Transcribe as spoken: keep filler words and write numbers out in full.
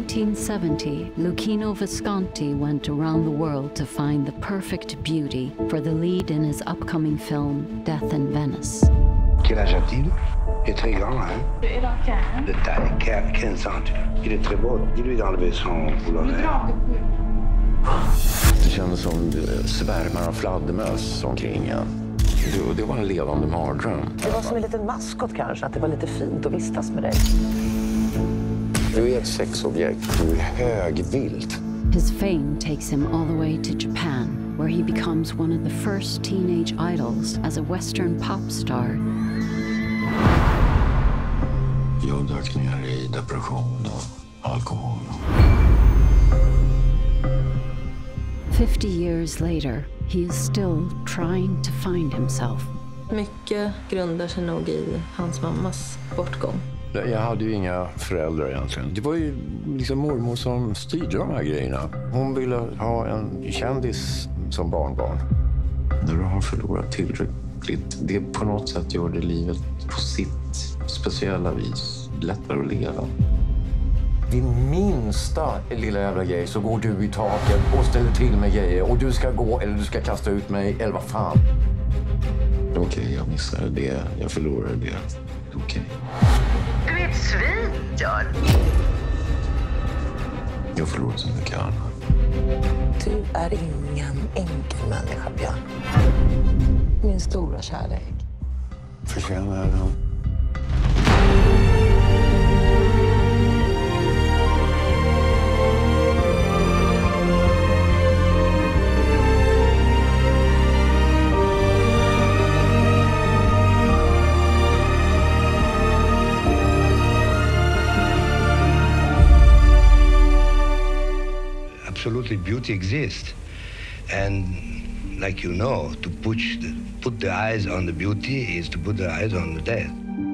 nineteen seventy, Luchino Visconti went around the world to find the perfect beauty for the lead in his upcoming film, Death in Venice. Quel âge a-t-il? Il est très grand, hein? De taille, quinze centimètres. Il est très beau. Dis-lui d'enlever son boulot. Det kändes som svärmar av fladdermöss omkring en. Det, det var en levande mardröm. Det var som en liten maskot kanske, att det var lite fint att vistas med dig. Du är ett sexobjekt, du är högvilt. His fame takes him all the way to Japan, where he becomes one of the first teenage idols as a Western pop star. Jag dök ner i depression och alkohol. Fifty years later, he is still trying to find himself. Mycket grundar sig nog i hans mammas bortgång. Jag hade ju inga föräldrar egentligen. Det var ju liksom mormor som styrde de här grejerna. Hon ville ha en kändis som barnbarn. När du har förlorat tillräckligt, det på något sätt gör det livet på sitt speciella vis lättare att leva. Vid minsta lilla jävla grej så går du i taket och ställer till med grejer. Och du ska gå eller du ska kasta ut mig eller vad fan. Okej, okay, jag missade det. Jag förlorade det. Okej. Okay. Du är ett svin, Björn. Jag förlorar så mycket annat. Du är ingen enkel människa, Björn. Min stora kärlek. Förtjänar jag den? Absolutely, beauty exists, and like you know, to put the, put the eyes on the beauty is to put the eyes on the dead.